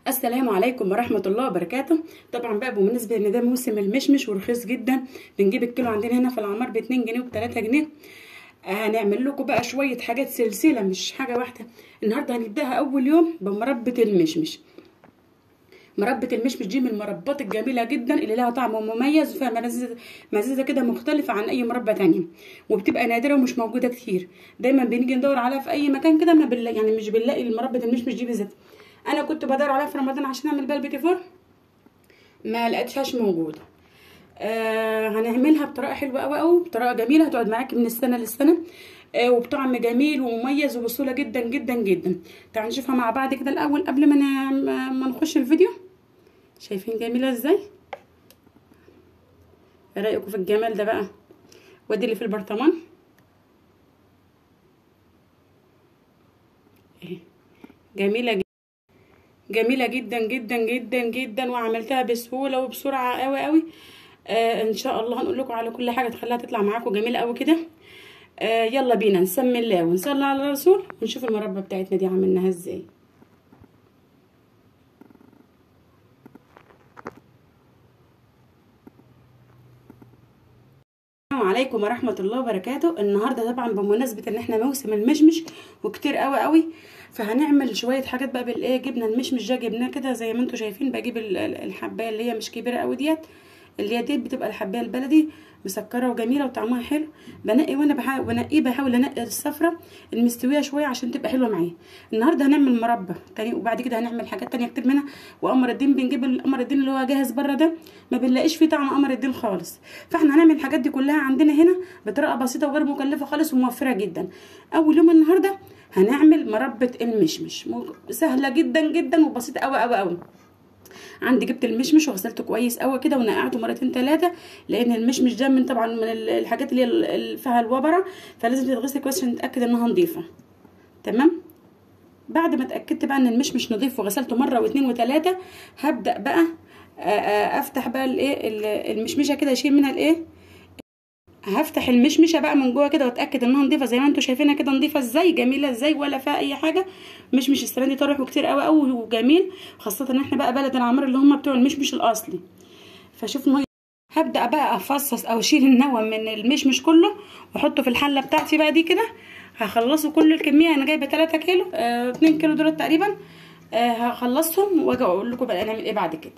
السلام عليكم ورحمة الله وبركاته. طبعا بقى بمناسبة ان ده موسم المشمش ورخيص جدا، بنجيب الكيلو عندنا هنا في العمار ب2 جنيه وب3 جنيه. هنعمل لكم بقى شوية حاجات سلسلة مش حاجة واحدة. النهاردة هنبداها اول يوم بمربة المشمش. مربة المشمش دي من المربات الجميلة جدا اللي لها طعم مميز وفيها مزازة كده مختلفة عن اي مربى تانية، وبتبقى نادرة ومش موجودة كتير. دايما بنيجي ندور عليها في اي مكان كده، ما يعني مش بنلاقي مربة المشمش دي بالذات. انا كنت بدور عليها في رمضان عشان اعمل بيها البيتي فور، ما لقيتهاش موجوده. هنعملها بطريقه حلوه قوي قوي، بطريقه جميله هتقعد معاكي من السنه للسنه، وبطعم جميل ومميز وبسهوله جدا جدا جدا. تعالوا نشوفها مع بعض كده الاول قبل ما نخش الفيديو. شايفين جميله ازاي؟ ايه رايكم في الجمال ده بقى؟ ودي اللي في البرطمان اهي، جميله جدا جدا جدا جدا، وعملتها بسهوله وبسرعه قوي قوي. ان شاء الله هنقول لكم على كل حاجه تخليها تطلع معاكم جميله قوي كده. يلا بينا نسمي الله ونصلي على الرسول ونشوف المربى بتاعتنا دي عملناها ازاي. السلام عليكم ورحمه الله وبركاته. النهارده طبعا بمناسبه ان احنا موسم المشمش وكتير قوي قوي، فهنعمل شويه حاجات بقى بالايه. جبنا المشمش ده جبناه كده زي ما انتم شايفين، بجيب الحبايه اللي هي مش كبيره قوي ديت، اللي هي دي بتبقى الحبايه البلدي مسكره وجميله وطعمها حلو. بنقي وانا بحاول انقي الصفرة المستويه شويه عشان تبقى حلوه معايا. النهارده هنعمل مربى تاني، وبعد كده هنعمل حاجات تانية كتير منها. وقمر الدين بنجيب القمر الدين اللي هو جاهز بره ده، ما بنلاقيش فيه طعم قمر الدين خالص، فاحنا هنعمل الحاجات دي كلها عندنا هنا بطريقه بسيطه وغير مكلفه خالص وموفره جدا. اول يوم النهارده هنعمل مربى المشمش، سهله جدا جدا وبسيطه قوي قوي قوي. عندي جبت المشمش وغسلته كويس قوي كده ونقعته مرتين ثلاثه، لان المشمش ده من طبعا من الحاجات اللي فيها الوبره، فلازم تتغسل كويس عشان نتاكد انها نظيفه. تمام. بعد ما اتاكدت بقى ان المشمش نظيف وغسلته مره واثنين وثلاثه، هبدا بقى افتح بقى الايه المشمشه كده، اشيل منها الايه. هفتح المشمشه بقى من جوه كده واتاكد انها نظيفه زي ما انتم شايفينها كده، نظيفه ازاي، جميله ازاي، ولا فيها اي حاجه. مشمش السنه دي طرح وكتير قوي قوي وجميل، خاصه ان احنا بقى بلد العمار اللي هم بتوع المشمش الاصلي. فشوف هبدا بقى افصص او اشيل النوى من المشمش كله واحطه في الحله بتاعتي بقى دي كده. هخلصه كل الكميه، انا جايبه 3 كيلو 2 كيلو دول تقريبا. هخلصهم واجي اقول لكم بقى نعمل ايه بعد كده.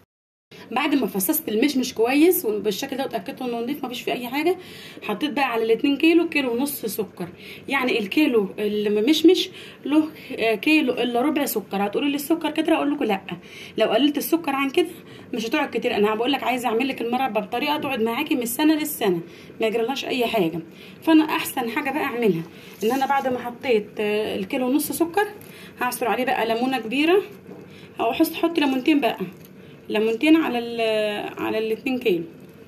بعد ما فصصت المشمش كويس وبالشكل ده واتاكدت انه نضيف مفيش فيه اي حاجه، حطيت بقى على ال2 كيلو كيلو ونص سكر. يعني الكيلو المشمش له كيلو الا ربع سكر. هتقولي لي السكر كتير، اقول لكم لا، لو قللت السكر عن كده مش هتقعد كتير. انا بقول لك عايزه اعمل لك المربى بطريقه تقعد معاكي من السنه للسنه ما يجرالهاش اي حاجه. فانا احسن حاجه بقى اعملها ان انا بعد ما حطيت الكيلو ونص سكر هعصر عليه بقى ليمونه كبيره، او احط ليمونتين بقى، ليمونتين على ال2 كيلو،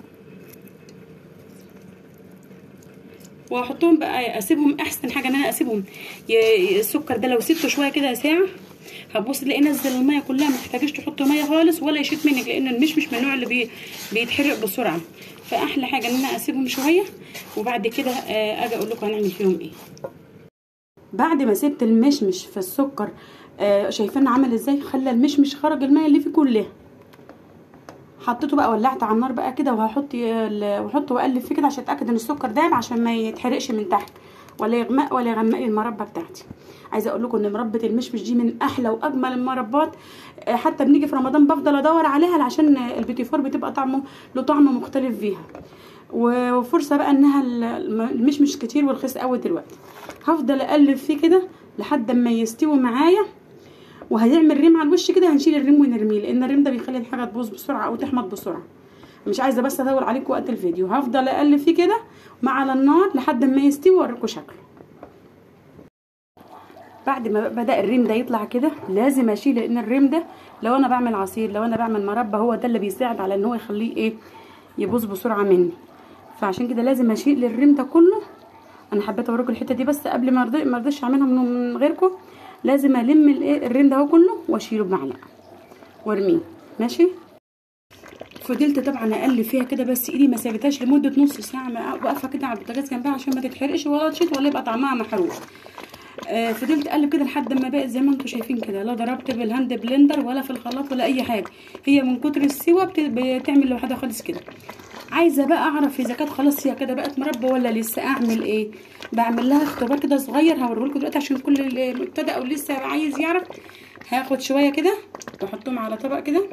واحطهم بقى اسيبهم. احسن حاجه ان انا اسيبهم السكر ده لو سبته شويه كده ساعه هتبص تلاقيه نزل الميه كلها، ما تحتاجيش تحطي ميه خالص ولا يشيط منك، لان المشمش من النوع اللي بيتحرق بسرعه. فاحلى حاجه ان انا اسيبهم شويه وبعد كده اجي اقول لكم هنعمل فيهم ايه. بعد ما سبت المشمش في السكر شايفين عمل ازاي؟ خلى المشمش خرج الميه اللي فيه كلها. حطيته بقى، ولعت على النار بقى كده، وهحط واقلب فيه كده عشان اتاكد ان السكر دايب عشان ما يتحرقش من تحت ولا يغمق لي المربى بتاعتي. عايزه اقول لكم ان مربى المشمش دي من احلى واجمل المربات. حتى بنيجي في رمضان بفضل ادور عليها عشان البيتي فور بتبقى له طعم مختلف فيها. وفرصه بقى انها المشمش كتير ورخيص قوي دلوقتي. هفضل اقلب فيه كده لحد ما يستوي معايا، وهيعمل ريم على الوش كده. هنشيل الريم ونرميه، لان الريم ده بيخلي الحاجه تبوظ بسرعه او تحمض بسرعه. مش عايزه بس اطول عليكم وقت الفيديو. هفضل اقلب فيه كده مع على النار لحد ما يستوي واوريكم شكله. بعد ما بدا الريم ده يطلع كده لازم اشيل، لان الريم ده لو انا بعمل عصير، لو انا بعمل مربى، هو ده اللي بيساعد على ان هو يخليه ايه، يبوظ بسرعه مني. فعشان كده لازم اشيل الريم ده كله. انا حبيت اوريكم الحته دي بس قبل ما رضيتش اعملها من غيركم. لازم الم الريم ده كله واشيله بمعلقه وارميه. ماشي. فضلت طبعا اقلب فيها كده، بس ايدي ما سابتهاش لمده نص ساعه، واقفه كده على البوتاجاز جنبها عشان ما تتحرقش ولا تشيط ولا يبقى طعمها محروق. فضلت اقلب كده لحد ما بقت زي ما انتم شايفين كده، لا ضربت بالهاند بلندر ولا في الخلاط ولا اي حاجه، هي من كتر السوا بتعمل لوحدها خالص كده. عايزه بقى اعرف اذا كانت خلاص هي كده بقت مربى ولا لسه، اعمل ايه؟ بعمل لها اختبار كده صغير هوريهولكم دلوقتي عشان كل اللي مبتدئ او لسه عايز يعرف. هاخد شويه كده واحطهم على طبق كده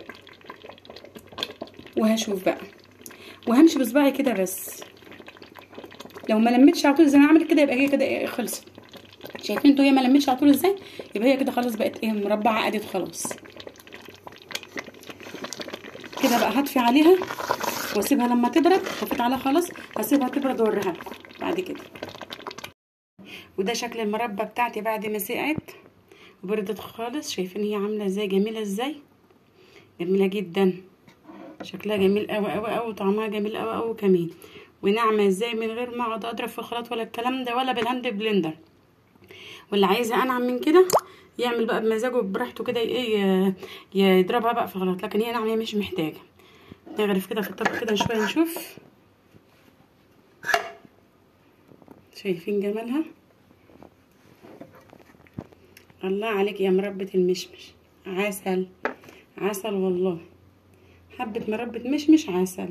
وهشوف بقى، وهمشي بصباعي كده بس. لو ما لمتش على طول زي ما عملت كده يبقى هي كده خلصت. شايفين انتوا هي ما لمتش على طول ازاي؟ يبقى هي كده خلاص بقت ايه، مربعه عقدت خلاص كده. بقى هطفي عليها واسيبها لما تبرد. طفيت عليها خلاص، هسيبها تبرد واوريها لكم بعد كده. وده شكل المربى بتاعتي بعد ما سقعت وبردت خالص. شايفين هي عامله ازاي؟ جميله ازاي؟ جميله جدا، شكلها جميل قوي قوي قوي، وطعمها جميل قوي قوي كمان، وناعمه ازاي من غير ما اقعد اضرب في الخلاط ولا الكلام ده ولا بالهاند بلندر. واللي عايزها انعم من كده يعمل بقى بمزاجه براحته كده، ايه يضربها بقى في الخلاط، لكن هي ناعمه مش محتاجه. نغرف كده في الطبق كده شويه نشوف. شايفين جمالها؟ الله عليك يا مربة المشمش، عسل عسل والله، حبة مربة مشمش عسل.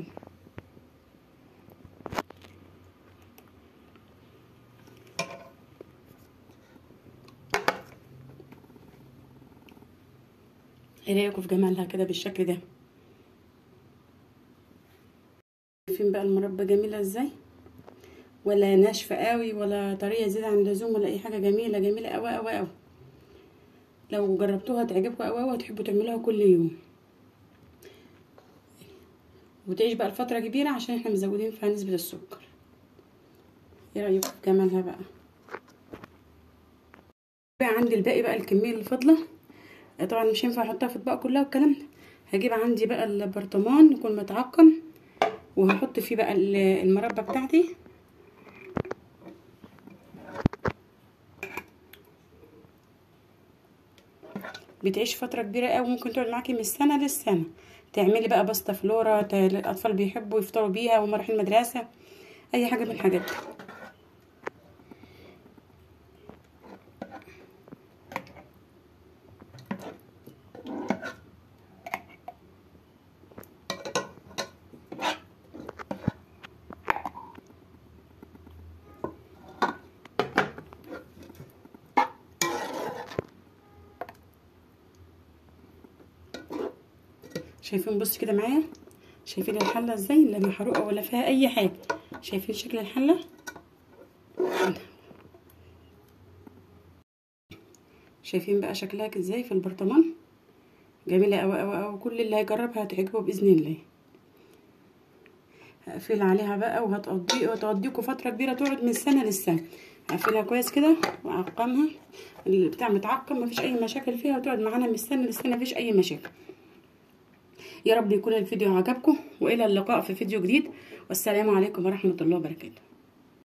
ايه رايكم في جمالها كده بالشكل ده؟ شايفين بقى المربى جميله ازاي؟ ولا ناشفه قوي ولا طريه زياده عن اللزوم ولا اي حاجه، جميله جميله قوي قوي قوي. لو جربتوها تعجبكم قوي قوي وتحبوا تعملوها كل يوم، وتعيش بقى لفتره كبيره عشان احنا مزودين فيها نسبه السكر. ايه رايكم في جمالها بقى؟ عندي الباقي بقى، الكميه اللي فاضله طبعا مش هينفع احطها في اطباق كلها والكلام ده. هجيب عندي بقى البرطمان يكون متعقم وهحط فيه بقى المربى بتاعتي. بتعيش فتره كبيره قوي، ممكن تقعد معاكي من السنه للسنه. تعملي بقى باستا فلورا، الاطفال بيحبوا يفطروا بيها وهم رايحين المدرسه، اي حاجه من الحاجات دي. شايفين؟ بص كده معايا، شايفين الحله ازاي؟ لا محروقه ولا فيها اي حاجه. شايفين شكل الحله؟ شايفين بقى شكلها ازاي في البرطمان؟ جميله قوي قوي قوي، كل اللي هيجربها هتعجبه باذن الله. هقفل عليها بقى وهتقضيكوا فتره كبيره، تقعد من السنه للسنه. هقفلها كويس كده واعقمها، البتاع متعقم مفيش اي مشاكل فيها، وتقعد معانا من السنه للسنه مفيش اي مشاكل. يا رب يكون الفيديو عجبكم، والى اللقاء في فيديو جديد، والسلام عليكم ورحمه الله وبركاته.